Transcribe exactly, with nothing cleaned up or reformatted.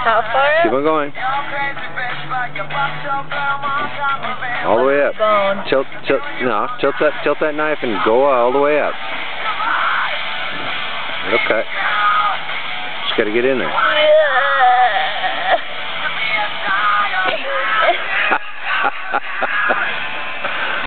How far up? Keep on going. All the way up. Bone. Tilt, tilt, no, tilt that, tilt that knife and go all the way up. Okay. Just got to get in there. Yeah.